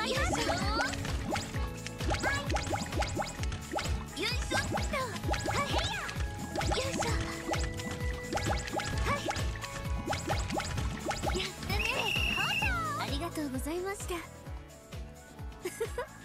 かりました。よいしょっと。はい、よいしょ。はい、やったね。ありがとうございました。